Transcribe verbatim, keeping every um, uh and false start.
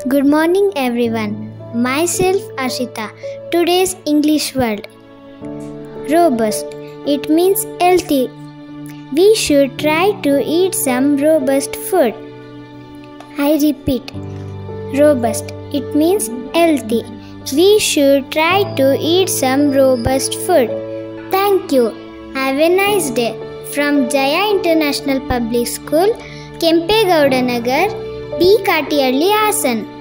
Good morning everyone. Myself Ashita. Today's English word. Robust. It means healthy. We should try to eat some robust food. I repeat. Robust. It means healthy. We should try to eat some robust food. Thank you. Have a nice day. From Jaya International Public School, Kempegowda Nagar, B. Katiyalli, Hassan.